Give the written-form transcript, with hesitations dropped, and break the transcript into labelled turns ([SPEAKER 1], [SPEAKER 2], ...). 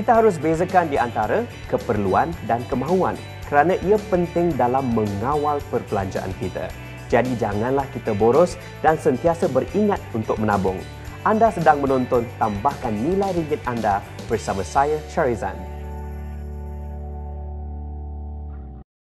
[SPEAKER 1] Kita harus bezakan di antara keperluan dan kemahuan kerana ia penting dalam mengawal perbelanjaan kita. Jadi janganlah kita boros dan sentiasa beringat untuk menabung. Anda sedang menonton Tambahkan Nilai Ringgit Anda bersama saya, Syarizan.